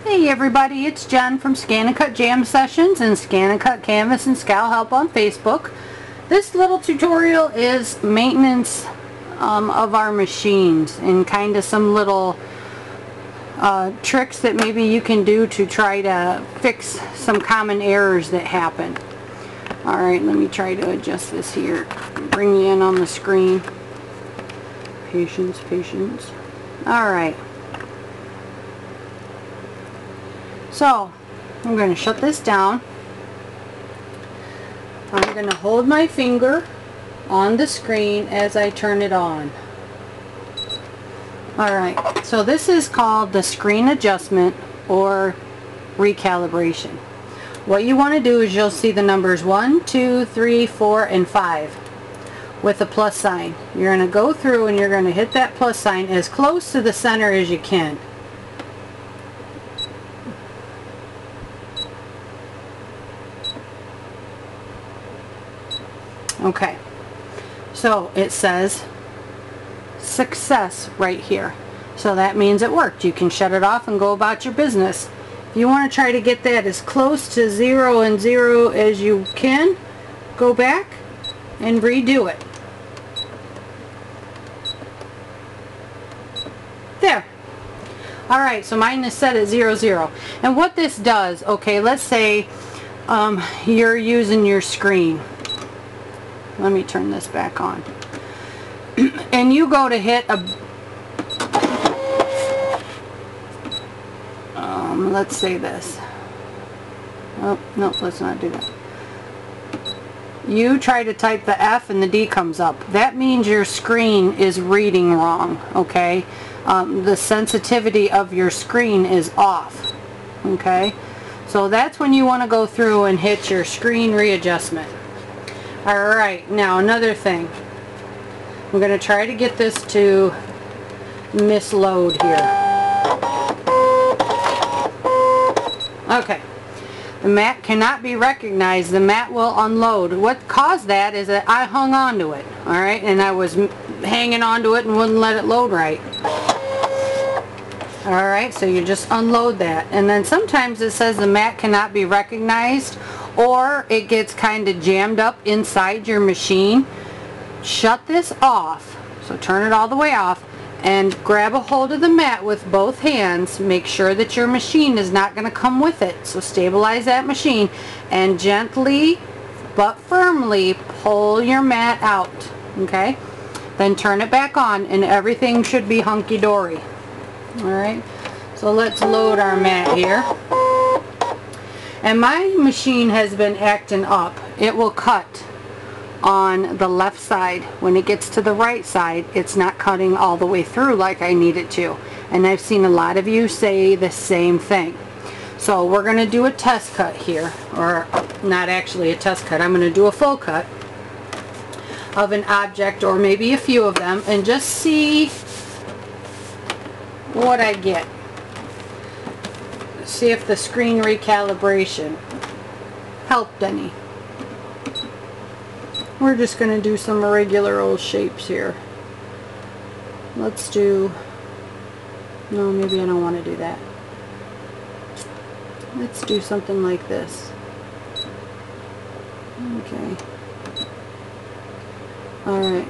Hey everybody, it's Jen from Scan and Cut Jam Sessions and Scan and Cut Canvas and Scal Help on Facebook. This little tutorial is maintenance of our machines and kind of some little tricks that maybe you can do to try to fix some common errors that happen. Alright, let me try to adjust this here. Bring you in on the screen. Patience, patience. Alright. So, I'm going to shut this down. I'm going to hold my finger on the screen as I turn it on. Alright, so this is called the screen adjustment or recalibration. What you want to do is you'll see the numbers 1, 2, 3, 4, and 5 with a plus sign. You're going to go through and you're going to hit that plus sign as close to the center as you can. Okay, so it says success right here. So that means it worked. You can shut it off and go about your business. If you want to try to get that as close to 0 and 0 as you can, go back and redo it. There. Alright, so mine is set at 0, 0. And what this does, okay, let's say you're using your screen. Let me turn this back on. And you go to hit a... let's say this. Oh, no, let's not do that. You try to type the F and the D comes up. That means your screen is reading wrong, okay? The sensitivity of your screen is off, okay? So that's when you want to go through and hit your screen readjustment. Alright, now another thing. I'm going to try to get this to misload here. Okay. The mat cannot be recognized. The mat will unload. What caused that is that I hung on to it. Alright, and I was hanging on to it and wouldn't let it load right. Alright, so you just unload that. And then sometimes it says the mat cannot be recognized, or it gets kind of jammed up inside your machine. Shut this off, so turn it all the way off, and grab a hold of the mat with both hands. Make sure that your machine is not going to come with it, so stabilize that machine and gently but firmly pull your mat out. Okay, then turn it back on and everything should be hunky-dory. Alright, so let's load our mat here. And my machine has been acting up. It will cut on the left side. When it gets to the right side, it's not cutting all the way through like I need it to. And I've seen a lot of you say the same thing. So we're going to do a test cut here. Or not actually a test cut. I'm going to do a full cut of an object, or maybe a few of them, and just see what I get. See if the screen recalibration helped any. We're just going to do some irregular old shapes here. Let's do... no, maybe I don't want to do that. Let's do something like this. Okay. Alright.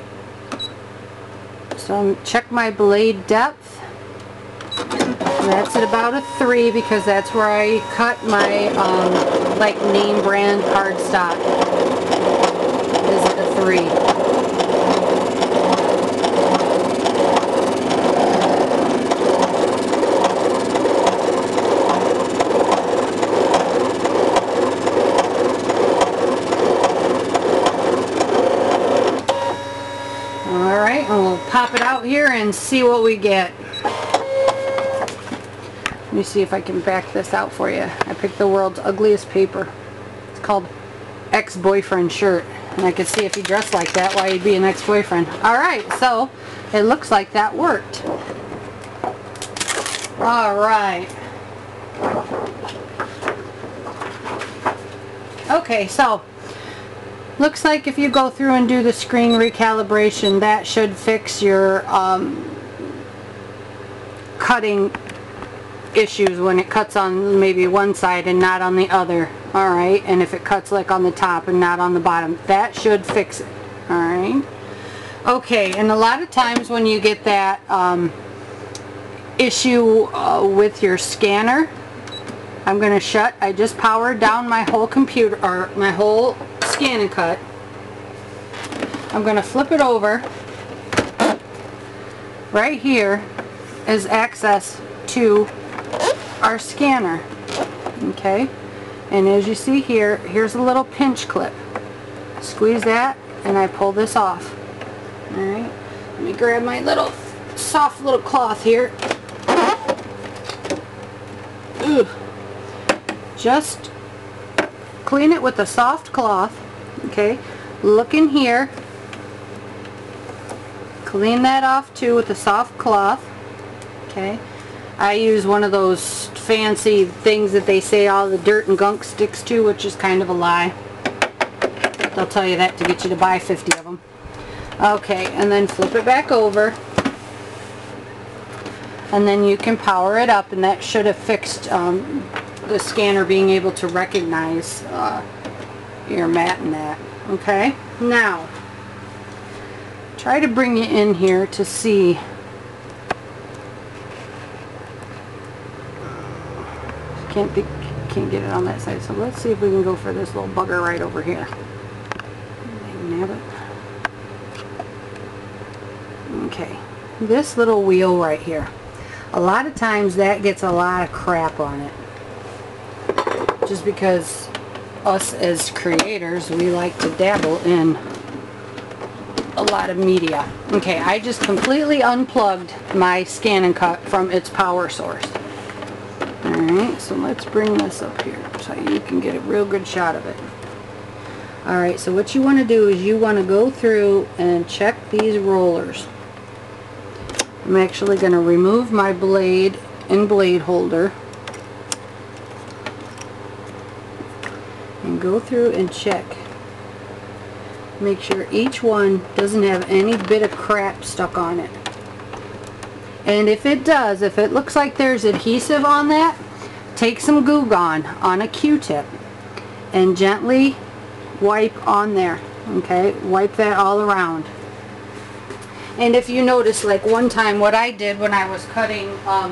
So check my blade depth. That's at about a 3 because that's where I cut my like name brand cardstock. Is at a 3. Alright, and we'll pop it out here and see what we get. Let me see if I can back this out for you. I picked the world's ugliest paper. It's called Ex-Boyfriend Shirt. And I could see if he dressed like that, why he'd be an ex-boyfriend. Alright, so it looks like that worked. Alright. Okay, so looks like if you go through and do the screen recalibration, that should fix your cutting issues when it cuts on maybe one side and not on the other. Alright, and if it cuts like on the top and not on the bottom, that should fix it. Alright. Okay, and a lot of times when you get that issue with your scanner, I'm going to I just powered down my whole computer, or my whole ScanNCut. I'm going to flip it over. Right here is access to our scanner. Okay, and as you see here, here's a little pinch clip. Squeeze that and I pull this off. Alright, let me grab my little soft little cloth here. Ooh. Just clean it with a soft cloth. Okay, look in here, clean that off too with a soft cloth. Okay, I use one of those fancy things that they say all the dirt and gunk sticks to, which is kind of a lie. They'll tell you that to get you to buy 50 of them. Okay, and then flip it back over, and then you can power it up, and that should have fixed the scanner being able to recognize your mat and that. Okay, now try to bring it in here to see. Can't get it on that side, so let's see if we can go for this little bugger right over here. Nab it. Okay, this little wheel right here, a lot of times that gets a lot of crap on it, just because us as creators, we like to dabble in a lot of media. Okay, I just completely unplugged my ScanNCut from its power source. Alright, so let's bring this up here so you can get a real good shot of it. Alright, so what you want to do is you want to go through and check these rollers. I'm actually going to remove my blade and blade holder and go through and check. Make sure each one doesn't have any bit of crap stuck on it. And if it does, if it looks like there's adhesive on that, take some Goo Gone on a Q-tip and gently wipe on there. Okay, wipe that all around. And if you notice, like one time what I did when I was cutting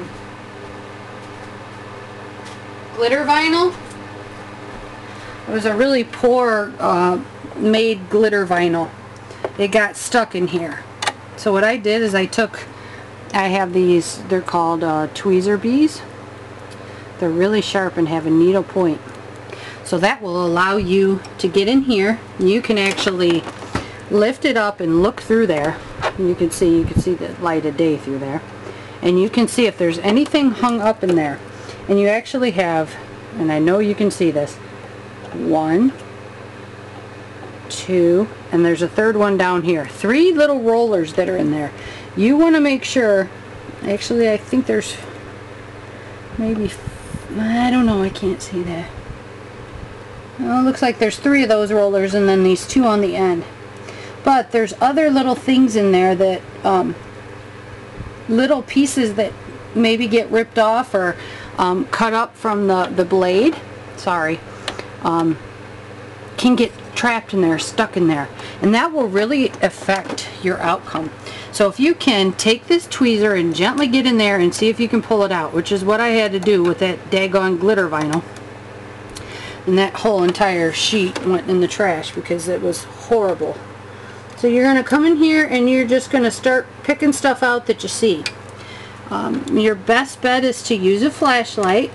glitter vinyl, it was a really poor made glitter vinyl. It got stuck in here. So what I did is I have these, they're called tweezer bees. They're really sharp and have a needle point. So that will allow you to get in here. You can actually lift it up and look through there. And you can see the light of day through there. And you can see if there's anything hung up in there. And you actually have, and I know you can see this, 1, 2, and there's a third one down here. 3 little rollers that are in there. You want to make sure, actually I think there's maybe, I don't know, I can't see that. Well, it looks like there's 3 of those rollers and then these 2 on the end. But there's other little things in there that, little pieces that maybe get ripped off or cut up from the blade, sorry, can get trapped in there, stuck in there. And that will really affect your outcome. So if you can take this tweezer and gently get in there and see if you can pull it out, which is what I had to do with that daggone glitter vinyl. And that whole entire sheet went in the trash because it was horrible. So you're going to come in here and you're just going to start picking stuff out that you see. Your best bet is to use a flashlight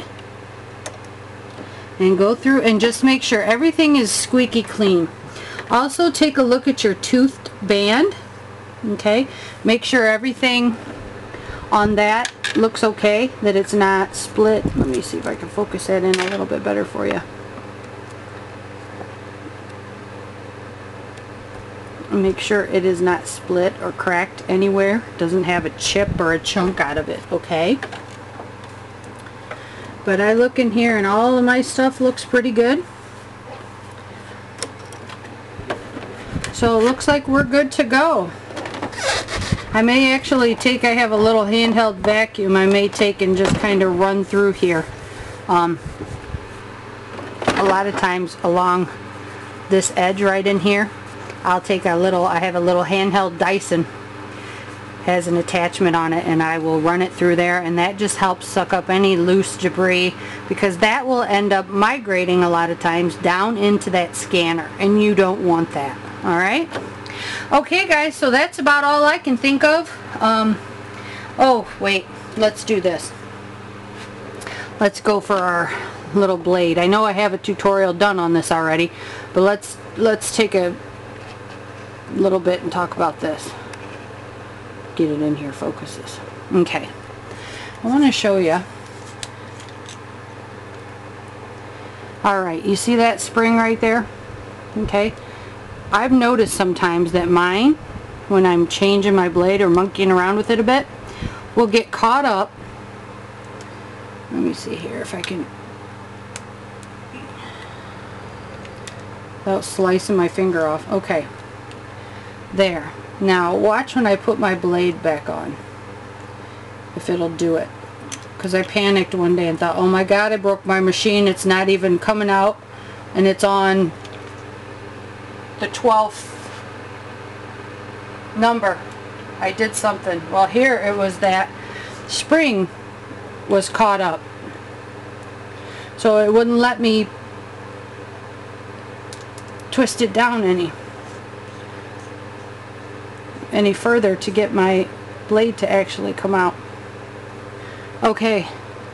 and go through and just make sure everything is squeaky clean. Also take a look at your toothed band. Okay, make sure everything on that looks okay, that it's not split. Let me see if I can focus that in a little bit better for you. Make sure it is not split or cracked anywhere, doesn't have a chip or a chunk out of it, okay? But I look in here and all of my stuff looks pretty good. So it looks like we're good to go. I may actually take, I have a little handheld vacuum, I may take and just kind of run through here. A lot of times along this edge right in here, I'll take a little, I have a little handheld Dyson, has an attachment on it, and I will run it through there, and that just helps suck up any loose debris, because that will end up migrating a lot of times down into that scanner, and you don't want that. Alright? Okay guys, so that's about all I can think of. Oh wait, let's do this. Let's go for our little blade. I know I have a tutorial done on this already, but let's take a little bit and talk about this. Get it in here, focuses. Okay, I want to show you. Alright, you see that spring right there? Okay, I've noticed sometimes that mine, when I'm changing my blade or monkeying around with it a bit, will get caught up. Let me see here if I can, without slicing my finger off. Okay, there. Now watch when I put my blade back on, if it'll do it. Because I panicked one day and thought, oh my god, I broke my machine, it's not even coming out, and it's on the 12th number. I did something. Well, here it was that spring was caught up, so it wouldn't let me twist it down any further to get my blade to actually come out. Okay,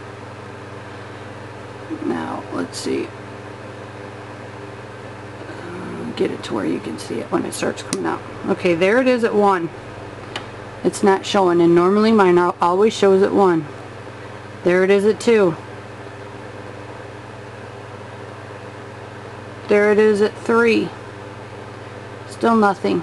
now let's see, get it to where you can see it when it starts coming out. Okay, there it is at 1. It's not showing, and normally mine always shows at 1. There it is at 2. There it is at 3. Still nothing.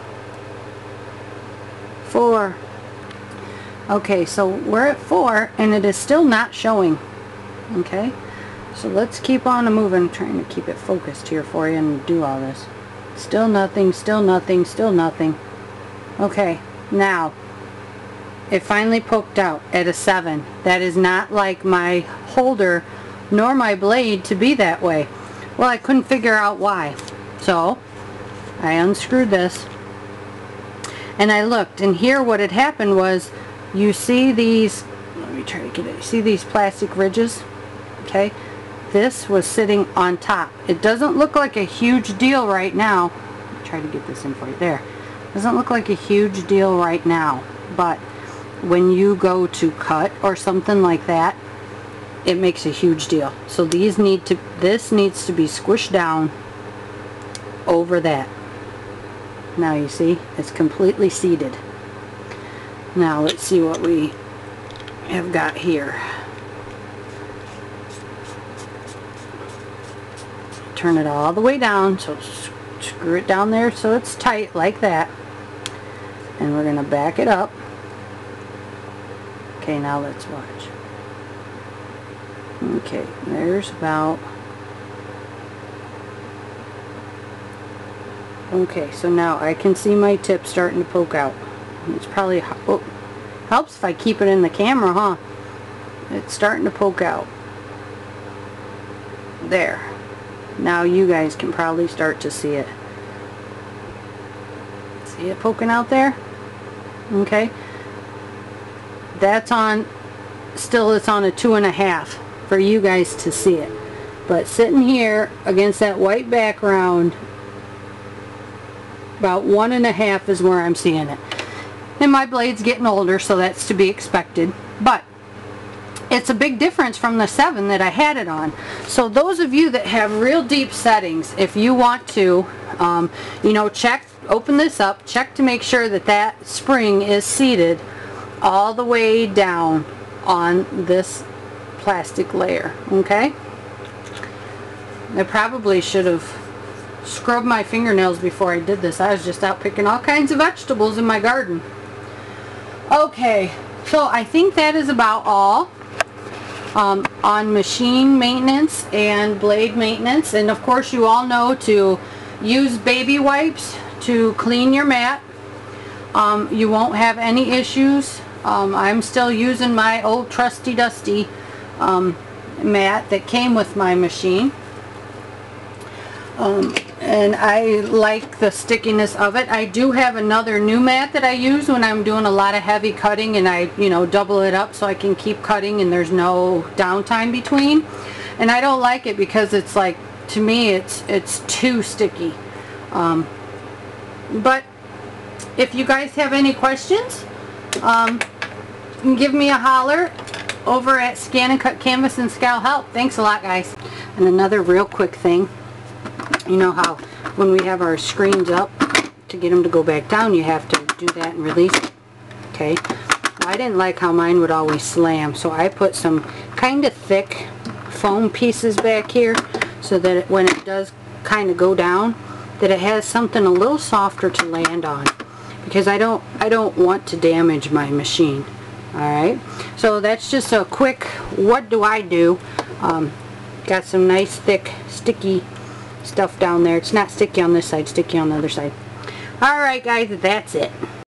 4. Okay, so we're at 4 and it is still not showing. Okay, so let's keep on moving. I'm trying to keep it focused here for you and do all this. Still nothing, still nothing, still nothing. Okay, now it finally poked out at a 7. That is not like my holder nor my blade to be that way. Well, I couldn't figure out why, so I unscrewed this and I looked, and here what had happened was, you see these, let me try to get it, you see these plastic ridges? Okay, this was sitting on top. It doesn't look like a huge deal right now. Let me try to get this in for you. There. Doesn't look like a huge deal right now, but when you go to cut or something like that, it makes a huge deal. So these this needs to be squished down over that. Now you see, it's completely seated. Now let's see what we have got here. Turn it all the way down, so screw it down there so it's tight like that. And we're going to back it up. Okay, now let's watch. Okay, there's about... Okay, so now I can see my tip starting to poke out. It's probably, oh, helps if I keep it in the camera, huh? It's starting to poke out. There. Now you guys can probably start to see it. See it poking out there? Okay. That's on, still it's on a 2.5 for you guys to see it. But sitting here against that white background, about 1.5 is where I'm seeing it. And my blade's getting older, so that's to be expected. But it's a big difference from the 7 that I had it on. So those of you that have real deep settings, if you want to, you know, check, open this up, check to make sure that that spring is seated all the way down on this plastic layer. Okay? I probably should have scrubbed my fingernails before I did this. I was just out picking all kinds of vegetables in my garden. Okay, so I think that is about all on machine maintenance and blade maintenance. And of course you all know to use baby wipes to clean your mat. you won't have any issues. I'm still using my old trusty dusty mat that came with my machine. And I like the stickiness of it. I do have another new mat that I use when I'm doing a lot of heavy cutting, and I, you know, double it up so I can keep cutting and there's no downtime between. And I don't like it because it's like, to me, it's too sticky. But if you guys have any questions, give me a holler over at Scan and Cut Canvas and Scal Help. Thanks a lot, guys. And another real quick thing, you know how when we have our screens up, to get them to go back down, you have to do that and release it. Okay, I didn't like how mine would always slam, so I put some kind of thick foam pieces back here so that when it does kind of go down, that it has something a little softer to land on, because I don't want to damage my machine. Alright, so that's just a quick what do I do. Got some nice thick sticky stuff down there. It's not sticky on this side, sticky on the other side. Alright guys, that's it.